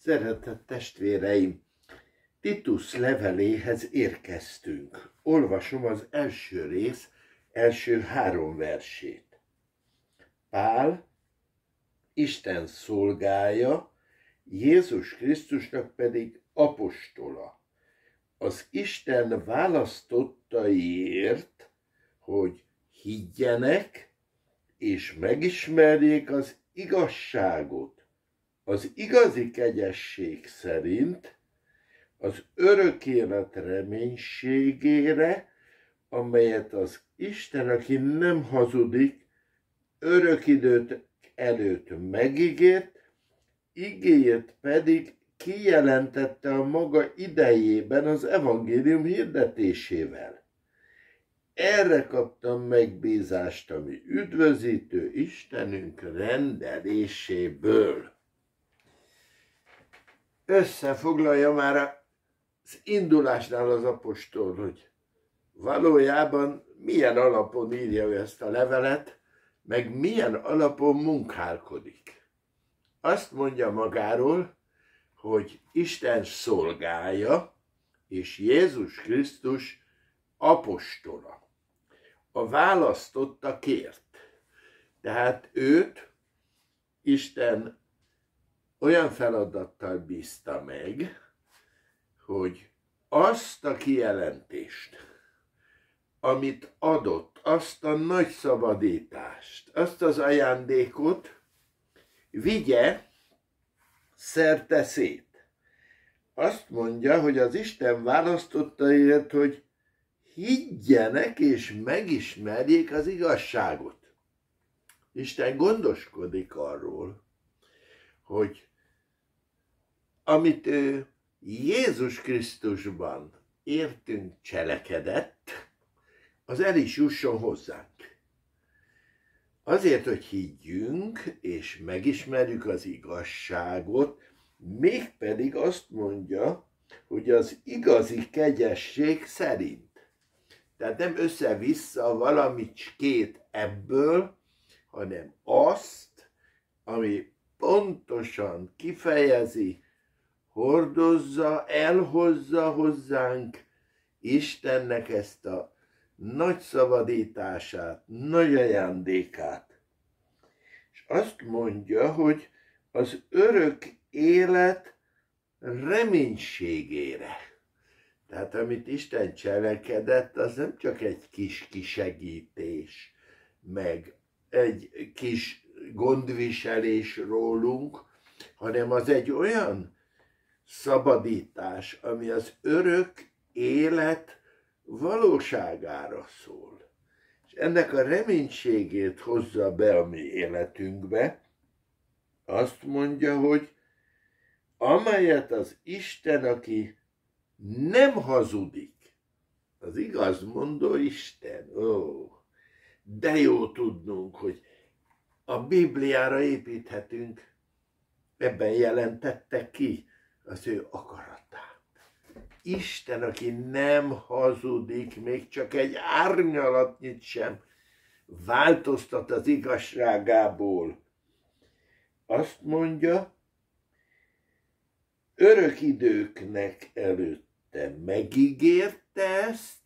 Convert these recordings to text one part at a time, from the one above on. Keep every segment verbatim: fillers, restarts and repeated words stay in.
Szeretett testvéreim, Titus leveléhez érkeztünk. Olvasom az első rész első három versét. Pál, Isten szolgája, Jézus Krisztusnak pedig apostola, az Isten választottaiért, hogy higgyenek és megismerjék az igazságot, az igazi kegyesség szerint, az örök élet reménységére, amelyet az Isten, aki nem hazudik, örök időt előtt megígért, igéjét pedig kijelentette a maga idejében az evangélium hirdetésével. Erre kaptam megbízást, ami üdvözítő Istenünk rendeléséből. Összefoglalja már az indulásnál az apostol, hogy valójában milyen alapon írja ő ezt a levelet, meg milyen alapon munkálkodik. Azt mondja magáról, hogy Isten szolgája, és Jézus Krisztus apostola. A választottakért. Tehát őt Isten olyan feladattal bízta meg, hogy azt a kijelentést, amit adott, azt a nagy szabadítást, azt az ajándékot vigye szerte szét. Azt mondja, hogy az Isten választottaiért, hogy higgyenek és megismerjék az igazságot. Isten gondoskodik arról, hogy amit ő Jézus Krisztusban értünk cselekedett, az el is jusson hozzánk. Azért, hogy higgyünk és megismerjük az igazságot, mégpedig azt mondja, hogy az igazi kegyesség szerint. Tehát nem össze-vissza valamicskét ebből, hanem azt, ami pontosan kifejezi, hordozza, elhozza hozzánk Istennek ezt a nagy szabadítását, nagy ajándékát. És azt mondja, hogy az örök élet reménységére. Tehát amit Isten cselekedett, az nem csak egy kis kisegítés, meg egy kis gondviselés rólunk, hanem az egy olyan szabadítás, ami az örök élet valóságára szól. És ennek a reménységét hozza be a mi életünkbe, azt mondja, hogy amelyet az Isten, aki nem hazudik, az igazmondó Isten, ó, de jó tudnunk, hogy a Bibliára építhetünk, ebben jelentette ki az ő akaratát. Isten, aki nem hazudik, még csak egy árnyalatnyit sem változtat az igazságából. Azt mondja, örök időknek előtte megígérte ezt,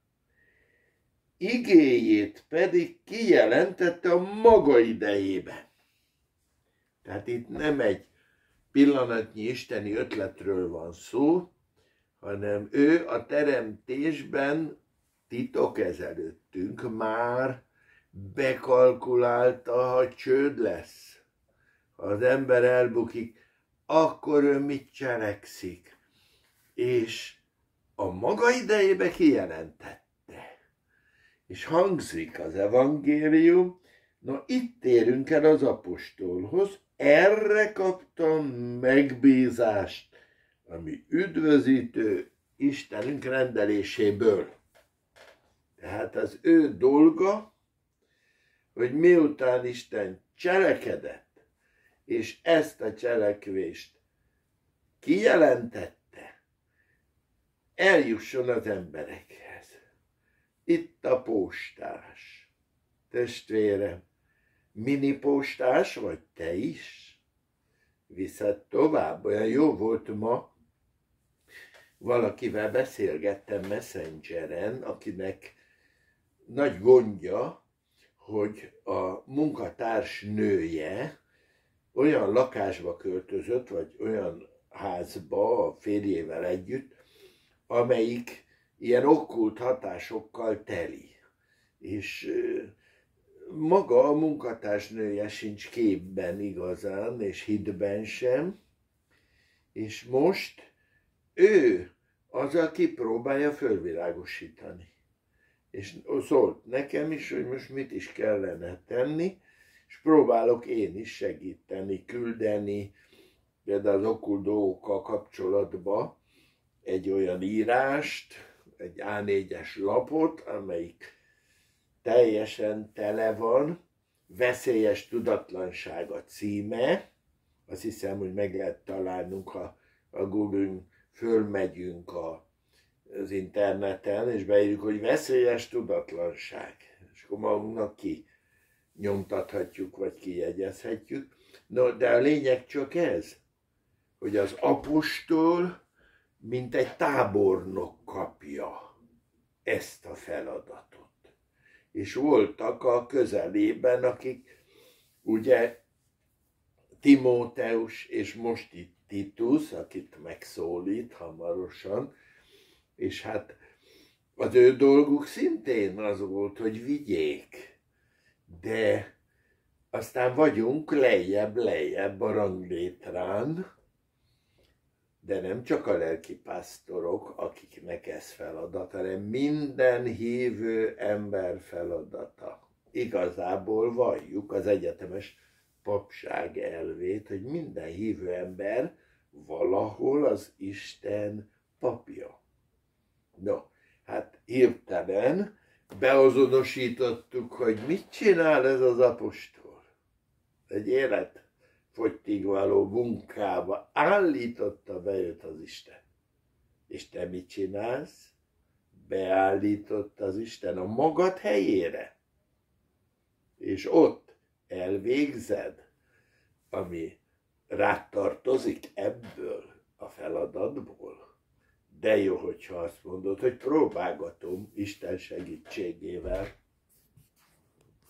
igéjét pedig kijelentette a maga idejében. Tehát itt nem egy pillanatnyi isteni ötletről van szó, hanem ő a teremtésben titok ezelőttünk már bekalkulálta, ha csőd lesz. Ha az ember elbukik, akkor ő mit cselekszik? És a maga idejébe kijelentette. És hangzik az evangélium, na itt érünk el az apostolhoz, erre kaptam megbízást, ami üdvözítő Istenünk rendeléséből. Tehát az ő dolga, hogy miután Isten cselekedett, és ezt a cselekvést kijelentette, eljusson az emberekhez. Itt a postás. Testvérem, mini postás vagy te is? viszed tovább. Olyan jó volt ma, valakivel beszélgettem Messengeren, akinek nagy gondja, hogy a munkatárs nője olyan lakásba költözött, vagy olyan házba a férjével együtt, amelyik ilyen okkult hatásokkal teli. És maga a munkatársnője sincs képben igazán, és hitben sem, és most ő az, aki próbálja fölvilágosítani. És szólt nekem is, hogy most mit is kellene tenni, és próbálok én is segíteni, küldeni, például az okkult dolgokkal kapcsolatban egy olyan írást, egy á négyes lapot, amelyik teljesen tele van, veszélyes tudatlanság a címe. Azt hiszem, hogy meg lehet találnunk, ha a Google-n fölmegyünk a, az interneten, és beírjuk, hogy veszélyes tudatlanság. És akkor magunknak ki nyomtathatjuk, vagy kijegyezhetjük. No, de a lényeg csak ez, hogy az apostol, mint egy tábornok kapja ezt a feladatot. És voltak a közelében, akik ugye Timóteus és most itt Titus, akit megszólít hamarosan, és hát az ő dolguk szintén az volt, hogy vigyék, de aztán vagyunk lejjebb-lejjebb a ranglétrán, de nem csak a lelkipásztorok, akiknek ez feladat, hanem minden hívő ember feladata. Igazából valljuk az egyetemes papság elvét, hogy minden hívő ember valahol az Isten papja. No, hát hirtelen beazonosítottuk, hogy mit csinál ez az apostol. Egy élet fogytig való munkába állította be őt az Isten. És te mit csinálsz? Beállított az Isten a magad helyére. És ott elvégzed, ami rád tartozik ebből a feladatból. De jó, hogyha azt mondod, hogy próbálgatom Isten segítségével.